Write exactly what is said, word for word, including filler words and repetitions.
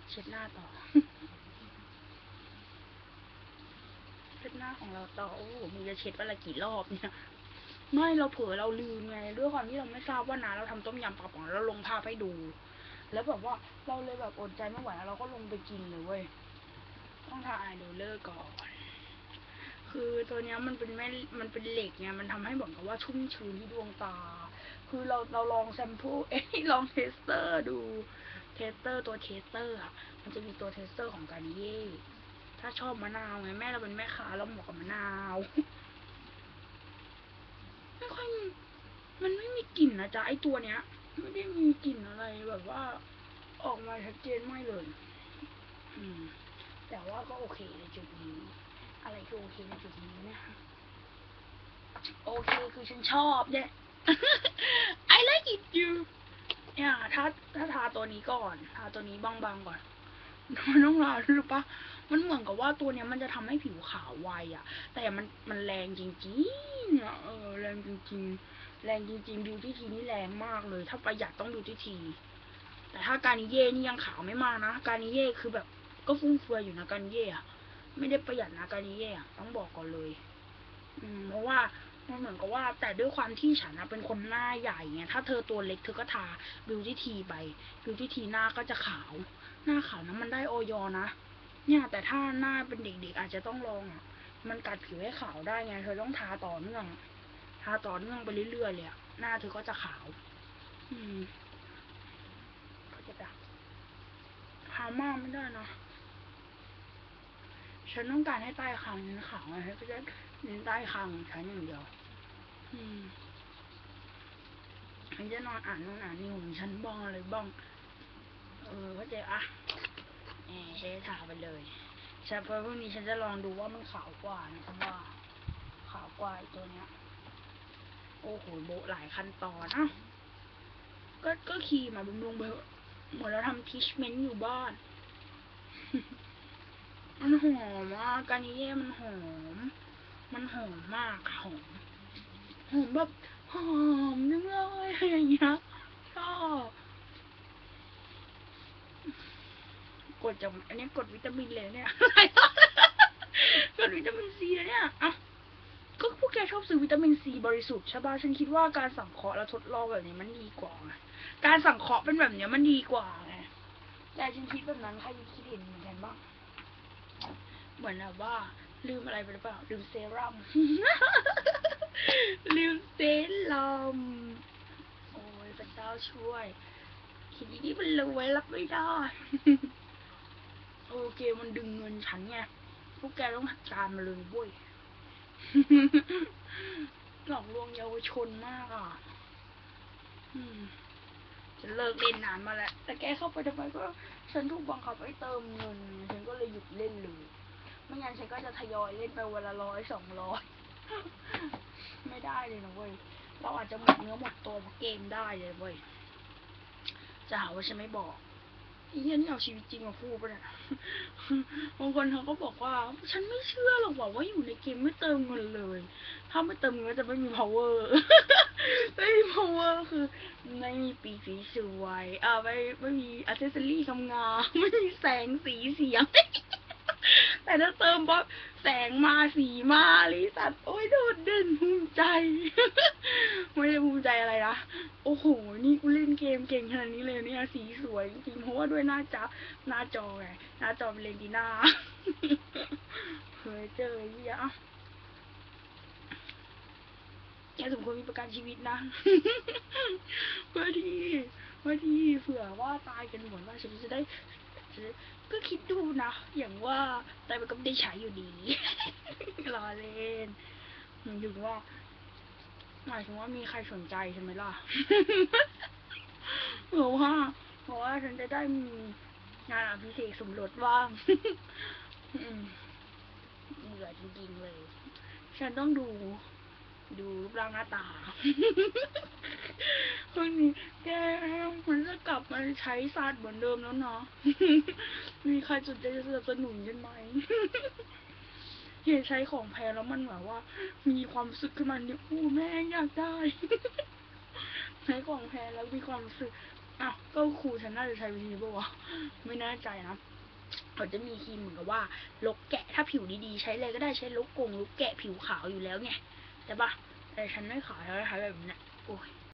เช็ดหน้าต่อเช็ดหน้าของเราต่อโอ้โหมึงจะเช็ดวันละกี่รอบเนี่ยไม่เราเผลอเราลืมไงด้วยความที่เราไม่ทราบว่าน้าเราทำต้มยำปลาป๋องแล้วลงภาพให้ดูแล้วแบบว่าเราเลยแบบอดใจไม่ไหวแล้วเราก็ลงไปกินเลยเว้ยต้องทาอายโดเลอร์ก่อนคือตัวเนี้ยมันเป็นแม่มันเป็นเหล็กไงมันทำให้เหมือนกับว่าชุ่มชื้นที่ดวงตาคือเราเราลองแซมพูเอ้ยลองเทสเตอร์ดูเทสเตอร์ตัวเทสเตอร์อ่ะมันจะมีตัวเทสเตอร์ของการเย่ถ้าชอบมะนาวไงแม่เราเป็นแม่ค้าเราเหมาะกับมะนาวไม่ค่อยมันไม่มีกลิ่นนะจ๊ะไอตัวเนี้ยไม่ได้มีกลิ่นอะไรแบบว่าออกมาชัดเจนไม่เลยอืมแต่ว่าก็โอเคในจุดนี้อะไรคือโอเคในจุดนี้นะโอเคคือฉันชอบเนี่ย I like it you เนี่ยถ้าถ้าทาตัวนี้ก่อนทาตัวนี้บางๆก่อนมันต้องทาหรือปะมันเหมือนกับว่าตัวเนี้ยมันจะทำให้ผิวขาวไวอ่ะแต่มันมันแรงจริงๆอ่ะเออแรงจริงๆแรงจริงๆบิวตี้ทีนี่แรงมากเลยถ้าประหยัดต้องบิวตี้ทีแต่ถ้าการนิเย่นี่ยังขาวไม่มากนะการนิเย่คือแบบก็ฟุ่มเฟือยอยู่นะการนิเย่อะไม่ได้ประหยัดนะการนิเย่อะต้องบอกก่อนเลยอืมเพราะว่ามันเหมือนกับว่าแต่ด้วยความที่ฉันนะเป็นคนหน้าใหญ่ไงถ้าเธอตัวเล็กเธอก็ทาบิวตี้ทีไปบิวตี้ทีหน้าก็จะขาวหน้าขาวนะมันได้ออยนะเนี่ยแต่ถ้าหน้าเป็นเด็กๆอาจจะต้องลองอ่ะมันกัดผิวให้ขาวได้ไงเธอต้องทาต่อเนื่องทาต่อเนื่องไปเรื่อยๆเลยอะหน้าเธอก็จะขาวอืมเขาจะดักทามากไม่ได้นะฉันต้องการให้ใต้คางฉันขาวไงฉันก็จะเน้นใต้คางของฉันอย่างเดียวอืมฉันจะนอนอ่านนู่นอ่านนี่ของฉันบ้างอะไรบ้างเออเข้าใจอะแหมใช้ทาไปเลยฉันพอพรุ่งนี้ฉันจะลองดูว่ามันขาวกว่านะฉันว่าขาวกว่าตัวเนี้ยโอ้โหโบหลายขั้นตอนอ่ะก็ก็ขี่มาบำรุงไปเหมือนเราทำทิชเมนต์อยู่บ้านมันหอมมากการนิเย่มันหอมมันหอมมากหอมหอมแบบหอมจังเลยอย่างเงี้ยชอบกดจากอันนี้กดวิตามินเลยเนี่ยกดวิตามินซีเลยเนี่ยอ่ะก็พวกแกชอบซื้อวิตามินซีบริสุทธิ์ใช่ป่ะฉันคิดว่าการสังเคราะห์และทดลองแบบนี้มันดีกว่าไงการสังเคราะห์เป็นแบบนี้มันดีกว่าไงแต่ฉันคิดแบบนั้นใครคิดเห็นเหมือนกันบ้างเหมือนแบบว่าลืมอะไรไปหรือเปล่าลืมเซรั่มลืมเซรั่มโอ้ยพระเจ้าช่วยคิดดีๆมันรวยรับไม่ได้โอเคมันดึงเงินฉันไงพวกแกต้องจัดการมาเลยเว้ยหลอกลวงเยาวชนมากอ่ะฉันเลิกเล่นนานมาแล้วแต่แกเข้าไปทำไมก็ฉันถูกบังคับให้เติมเงินฉันก็เลยหยุดเล่นเลยไม่งั้นฉันก็จะทยอยเล่นไปวันละร้อยสองร้อยไม่ได้เลยนะเว้ยเราอาจจะหมดเนื้อหมดตัวเพราะเกมได้เลยเว้ยจะหาว่าฉันไม่บอกไอ้เหี้ยนี่เอาชีวิตจริงมาพูดปะเนี่ยบางคนเขาก็บอกว่าฉันไม่เชื่อหรอกว่าอยู่ในเกมไม่เติมเงินเลยถ้าไม่เติมเงินจะไม่มี power ไม่มี power คือไม่มีปีกสวยอ่าไม่ไม่มีอัซเซสซอรี่งามๆไม่มีแสงสีเสียงแต่ถ้าเติมปั๊บแสงมาสีมาลิสัตโอ้ยโดดเด่นภูมิใจไม่ได้ภูมิใจอะไรนะโอ้โหนี่กูเล่นเกมเก่งขนาดนี้เลยเนี่ยสีสวยจริงเพราะว่าด้วยหน้าจอหน้าจอไงหน้าจอเป็นเลนติน่าเคยเจอเยอะแกสมควรมีประกันชีวิตนะเพื่อที่เพื่อที่เผื่อว่าตายกันหมดว่าฉันจะได้ก็คิดดูนะอย่างว่าแต่มันก็ไม่ได้ใช้อยู่ดีรอเล่นถึงว่าหมายถึงว่ามีใครสนใจใช่ไหมล่ะเพราะว่าเพราะว่าฉันจะได้มีงานอภิเษกสมรสบ้างเหนื่อยจริงๆเลยฉันต้องดูดูรูปร่างหน้าตาคนนี้แกมันจะกลับมาใช้ศาสตร์เหมือนเดิมแล้วเนาะมีใครสนใจจะสนับสนุนกันไหมเห็นใช้ของแพงแล้วมันแบบว่ามีความรู้สึกขึ้นมาเนี่ยโอ้แม่อยากได้ใช้ของแพงแล้วมีความรู้สึกอ้าวก็ครูฉันน่าจะใช้วิธีบอกว่าไม่แน่ใจนะเขาจะมีครีมเหมือนกับว่าลกแกะถ้าผิวดีๆใช้เลยก็ได้ใช้ลกกงลกแกะผิวขาวอยู่แล้วไงแต่ปะแต่ฉันไม่ขาวแล้วใช้แบบนี้โอ้ย